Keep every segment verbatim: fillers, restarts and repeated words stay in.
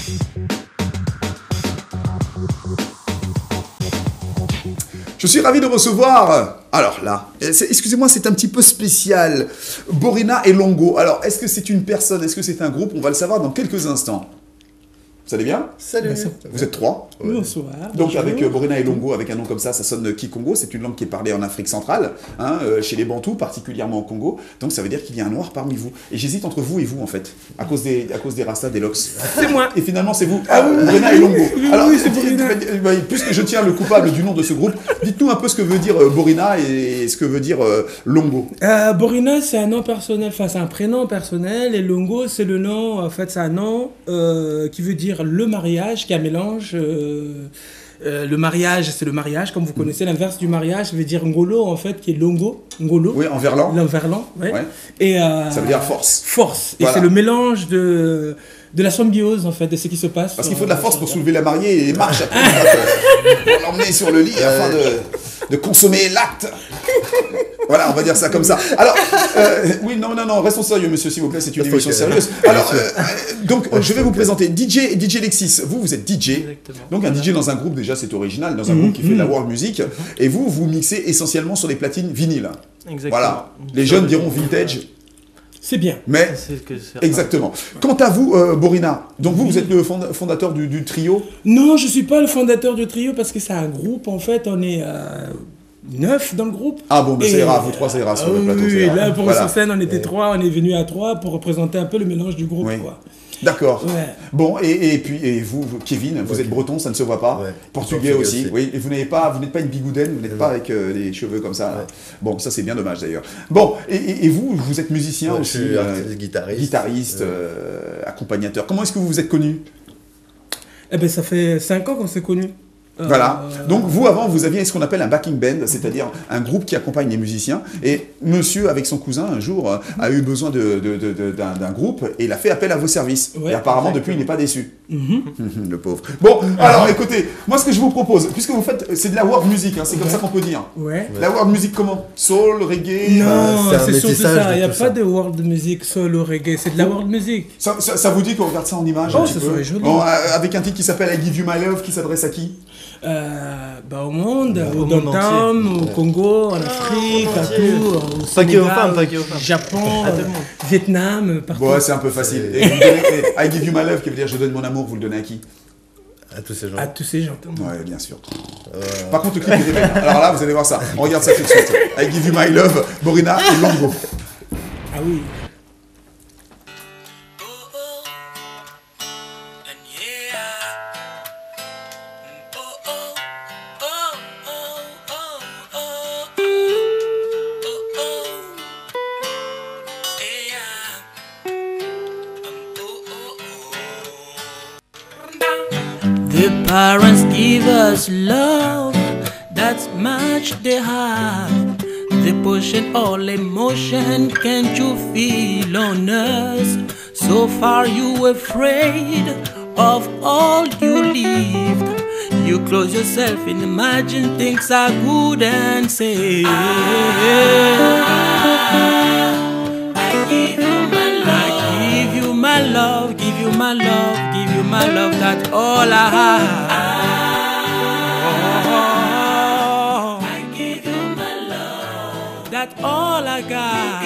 Je suis ravi de recevoir, alors là, excusez-moi, c'est un petit peu spécial, Borina et Longo. Alors, est-ce que c'est une personne, est-ce que c'est un groupe? On va le savoir dans quelques instants. Vous allez bien? Salut. Vous êtes trois? Ouais. Bonsoir. Donc bonjour. avec euh, Borina et Longo, avec un nom comme ça, ça sonne Kikongo. C'est une langue qui est parlée en Afrique centrale, hein, euh, chez les Bantous, particulièrement au Congo. Donc ça veut dire qu'il y a un noir parmi vous. Et j'hésite entre vous et vous en fait, à cause des, à cause des rastas, des locks. C'est moi. Et finalement c'est vous, ah, oui, Borina et Longo. Oui, Alors, oui, c'est Borina. Puisque je tiens le coupable du nom de ce groupe, dites-nous un peu ce que veut dire euh, Borina et ce que veut dire euh, Longo. Euh, Borina, c'est un nom personnel, enfin c'est un prénom personnel, et Longo, c'est le nom, en fait, c'est un nom euh, qui veut dire le mariage, qui a un mélange. Euh, euh, le mariage, c'est le mariage, comme vous connaissez. L'inverse du mariage veut dire ngolo, en fait, qui est longo. Ngolo. Oui, en verlan. En verlan, ouais. Ouais. Et, euh, ça veut dire force. Force. Voilà. Et c'est le mélange de, de la symbiose, en fait, de ce qui se passe. Parce qu'il faut de la force pour soulever la mariée et marche après, euh, pour l'emmener sur le lit afin de, de consommer l'acte. Voilà, on va dire ça comme ça. Alors, euh, oui, non, non, non, restons sérieux, monsieur, s'il vous plaît, c'est une émission sérieuse. Alors, euh, donc, je vais vous présenter D J et D J Lexis. Vous, vous êtes D J. Exactement. Donc, un D J dans un groupe, déjà, c'est original, dans un groupe qui fait de la world music. Et vous, vous mixez essentiellement sur des platines vinyles. Exactement. Voilà. Les jeunes diront vintage. C'est bien. Mais, C'est que c'est- exactement. Quant à vous, euh, Borina, donc vous, vous êtes le fonda- fondateur du, du trio. Non, je suis pas le fondateur du trio parce que c'est un groupe, en fait, on est euh, neuf dans le groupe. Ah bon, mais ça Et- ira, vous trois, ça ira sur Ah le plateau. oui, ça oui, ira. là, pour Voilà. sur scène, on était trois, on est venu à trois pour représenter un peu le mélange du groupe, Oui. quoi. D'accord. Ouais. Bon, et, et puis et vous, vous, Kevin, vous Ouais. êtes breton, ça ne se voit pas. Ouais. Portugais Portugais aussi. aussi. Oui. Et vous n'avez pas, vous n'êtes pas une bigoudaine, vous n'êtes Non. pas avec euh, les cheveux comme ça. là. Ouais. Bon, ça c'est bien dommage d'ailleurs. Bon, et, et- et vous, vous êtes musicien Ouais, aussi, je suis euh, artiste, guitariste. guitariste, Ouais. euh, accompagnateur. Comment est-ce que vous vous êtes connu? Eh ben, ça fait cinq ans qu'on s'est connus. Euh, Voilà. Donc vous, avant, vous aviez ce qu'on appelle un backing band, c'est-à-dire un groupe qui accompagne les musiciens. Et monsieur, avec son cousin, un jour, euh, a eu besoin de, de- de- de- d'un, d'un groupe et il a fait appel à vos services. Ouais, et apparemment, exactement. depuis, il n'est pas déçu. Mhm. Le pauvre. Bon, alors écoutez, moi ce que je vous propose, puisque vous faites, c'est de la world music, hein, c'est comme ça qu'on peut dire. Ouais. La world music comment? Soul, reggae. Non, c'est un c'est surtout métissage ça. de Il n'y a tout pas ça. de world music, soul ou reggae. C'est de la world music. Ça, ça- ça vous dit qu'on regarde ça en image Oh, un petit ça peu serait joli. Bon, euh, avec un titre qui s'appelle I Give You My Love, qui s'adresse à qui? Euh, bah, au monde, Au au monde downtown, au entier. Congo, en Afrique, au monde à entier. tout, au Pas que aux Sénégal, femmes, pas que aux femmes. Japon, À tout le euh, monde. Vietnam, partout. Bon, ouais, c'est un peu facile. Et vous donnez- et I Give You My Love, qui veut dire je donne mon amour, vous le donnez à qui? À tous ces gens. À tous ces gens. Ouais, bien sûr. Euh, Par contre, le clip est belle. Alors là, vous allez voir ça. On regarde ça tout de suite. I Give You My Love, Borina et Longo. Ah oui. The parents give us love, that's much they have. They pushing all emotion, can't you feel on us? So far you afraid of all you lived. You close yourself and imagine things are good and safe. I give you my love, I give you my love, give you my love, give you my love, that's all I have. I give you my love, that's all I got.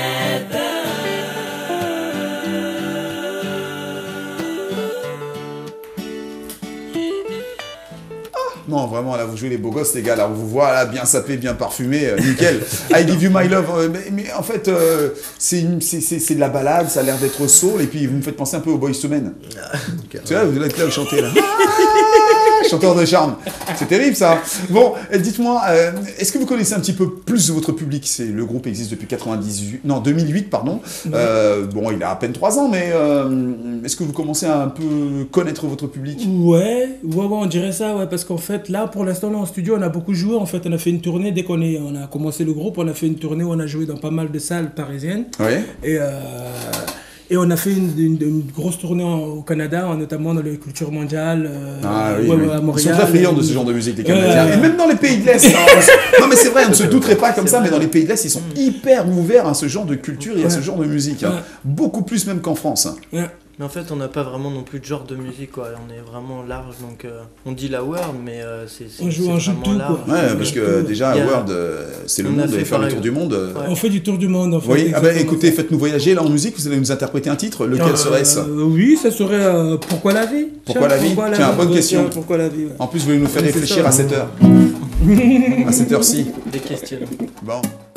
Non, vraiment, là, vous jouez les beaux gosses, les gars. Là, on vous voit, là, bien sapé, bien parfumé, euh, nickel. I Give You My Love. euh, mais, mais en fait, euh, c'est une- c'est- c'est- c'est de la balade, ça a l'air d'être soul, et puis vous me faites penser un peu aux Boyz two Men. Tu vois, vous êtes là, vous chantez, là. Ah, chanteur de charme. C'est terrible, ça. Bon, euh, dites-moi, euh, est-ce que vous connaissez un petit peu plus de votre public? C'est Le groupe existe depuis quatre-vingt-dix-huit, non, deux mille huit, pardon. Euh, bon, il a à peine trois ans, mais euh, est-ce que vous commencez à un peu connaître votre public? Ouais, ouais, ouais, on dirait ça, ouais, parce qu'en fait, là, pour l'instant, là, en studio, on a beaucoup joué. En fait, on a fait une tournée dès qu'on est, on a commencé le groupe, on a fait une tournée où on a joué dans pas mal de salles parisiennes. Oui. Et, euh, et on a fait une, une- une grosse tournée en- au Canada, en- notamment dans les cultures mondiales. euh, Ah oui, ouais, oui. ouais, à Ils Montréal. sont très friands de ce genre de musique, les Ouais, Canadiens. ouais. Et même dans les pays de l'Est. hein, on se- non, mais c'est vrai, on ne se douterait pas comme ça, mais dans les pays de l'Est, ils sont hyper ouverts à ce genre de culture et à ce Ouais. genre de musique. hein. Ouais. Beaucoup plus même qu'en France. hein. Ouais. Mais en fait, on n'a pas vraiment non plus de genre de musique, quoi. On est vraiment large, donc euh, on dit la world, mais euh, c'est c'est- On joue- c'est on joue vraiment tout, large. quoi. Ouais, On parce joue que tout. déjà, Il y a- World, euh, c'est le on a monde, fait et faire le pareil. tour du monde. euh, Ouais. On fait du tour du monde en fait. Oui, ah bah exactement écoutez, ça. faites-nous voyager là en musique, vous allez nous interpréter un titre, lequel Euh, serait-ce? Oui, ça serait euh, Pourquoi la vie. Pourquoi la vie Tiens, bonne ouais, question. tiens, Pourquoi la vie ouais. En plus, vous voulez nous faire Oui, c'est réfléchir ça. à cette heure. À cette heure-ci. Des questions. Bon.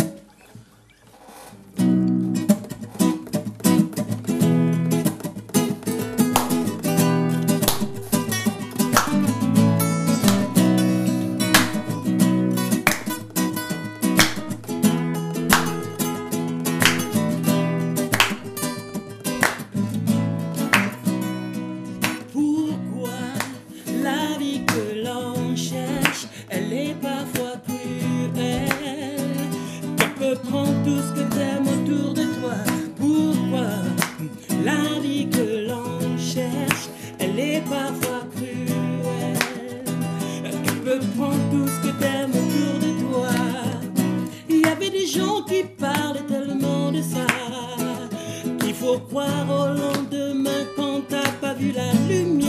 Pourquoi la vie que l'on cherche, elle est parfois cruelle? Qu'elle peut prendre tout ce que t'aimes autour de toi. Pourquoi la vie que l'on cherche, elle est parfois cruelle? Qu'elle peut prendre tout ce que t'aimes autour de toi. Il y avait des gens qui parlaient tellement de ça qu'il faut croire au lendemain quand t'as pas vu la lumière.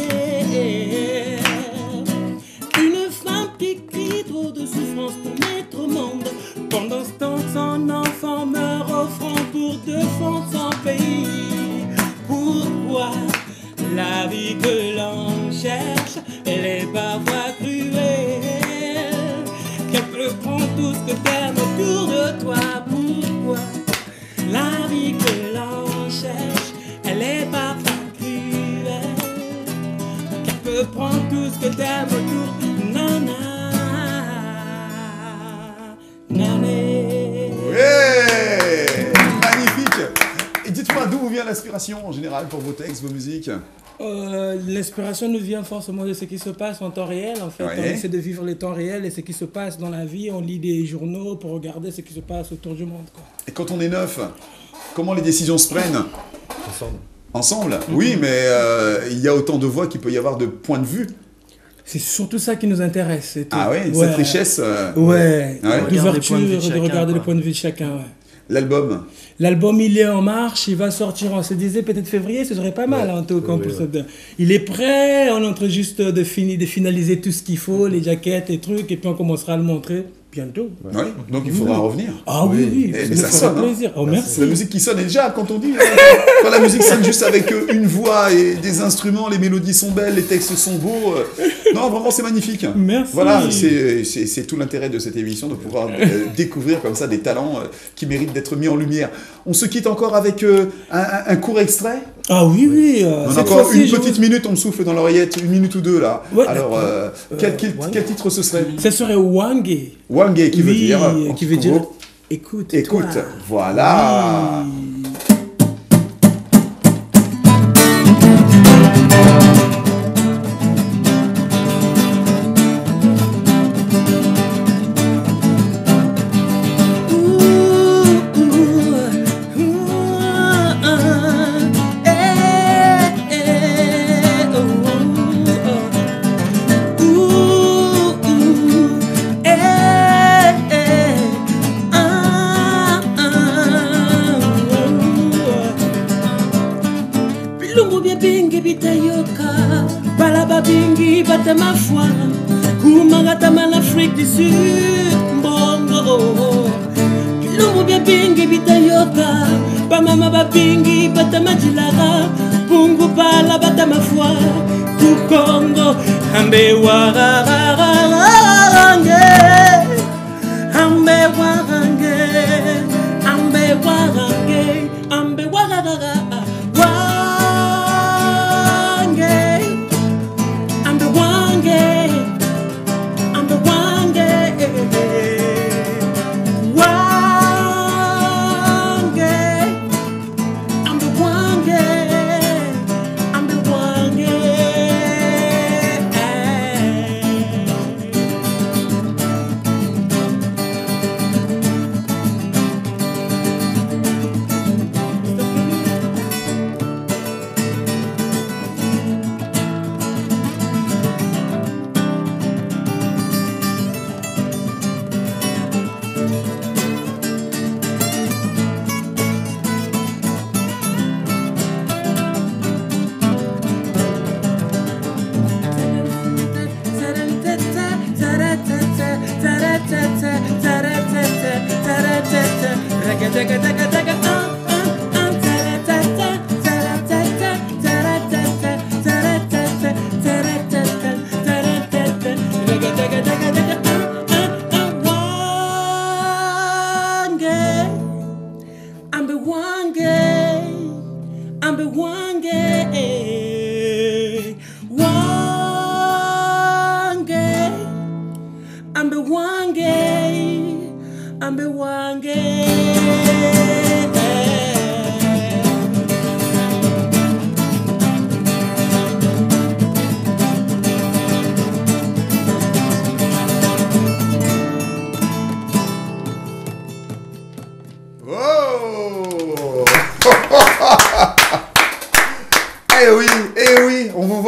Une femme qui crie trop de souffrance pour mettre au monde. Pendant ce temps, son enfant meurt au front pour défendre son pays. Pourquoi la vie que l'on cherche, elle est parfois cruelle? Qu'elle peut prendre tout ce que t'aimes autour de toi. Pourquoi la vie que l'on cherche, elle est parfois cruelle? Qu'elle peut prendre tout ce que t'aimes autour. Nana, nané. Ouais, magnifique. Et dites-moi d'où vous vient l'inspiration en général pour vos textes, vos musiques? Euh, L'inspiration nous vient forcément de ce qui se passe en temps réel. En fait, Ouais. on essaie de vivre les temps réels et ce qui se passe dans la vie. On lit des journaux pour regarder ce qui se passe autour du monde, quoi. Et quand on est neuf, comment les décisions se prennent? Ensemble. Ensemble? Oui, mais euh, il y a autant de voix qu'il peut y avoir de points de vue. C'est surtout ça qui nous intéresse. c'est tout. Ah ouais, Ouais. cette richesse. euh, Ouais, Ouais. Regarder les d'ouverture, points de vue de de chacun, regarder quoi. le point de vue de chacun. Ouais. L'album. L'album, il est en marche, il va sortir, on se disait peut-être février, ce serait pas mal Ouais, en tout cas. ouais, pour ouais. ce- Il est prêt, on est en train juste de, fini, de finaliser tout ce qu'il faut, les jaquettes, les trucs, et puis on commencera à le montrer bientôt. Ouais. Donc il faudra revenir. Ah oui, oui, Eh, ça mais nous ça fera sonne, hein. plaisir. Oh, merci. C'est la musique qui sonne. Et déjà, quand on dit, euh, quand la musique sonne juste avec euh, une voix et des instruments, les mélodies sont belles, les textes sont beaux. euh, Non, vraiment, c'est magnifique. Merci. Voilà, c'est c'est- c'est tout l'intérêt de cette émission, de pouvoir euh, découvrir comme ça des talents euh, qui méritent d'être mis en lumière. On se quitte encore avec euh, un, un- un court extrait. Ah oui, oui. euh, On a cette encore fois-ci, une je petite vous- minute, on me souffle dans l'oreillette, une minute ou deux là. Ouais, Alors, d'accord. euh, quel, Euh, quel- Wangé. quel titre ce serait? Ce serait Wangé. Wangé, qui veut Oui, dire en qui veut dire Congo, écoute. écoute. toi. Voilà. Oui. Bilungu bya bingi bitayoka balaba bingi batama foi kumagatama l'Afrique du Sud mbongo Bilungu bya bingi bitayoka bamama babingi batama jilaga pungu pala batama foi ku Congo ambe warange ambe warange ambe warange ambe warange I'm the one gay. I'm the one gay. One gay. I'm the one gay. I'm the one gay.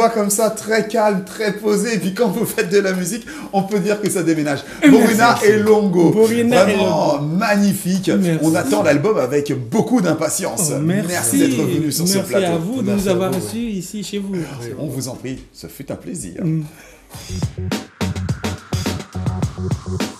voix comme ça, très calme, très posée. Et puis quand vous faites de la musique, on peut dire que ça déménage. Borina et Longo. Borina et Vraiment Longo. magnifique. Merci. On attend l'album avec beaucoup d'impatience. Oh, merci. d'être venu sur merci ce plateau. à vous de Merci nous à avoir vous, reçus ici chez vous. On vous en prie, ce fut un plaisir. Mm.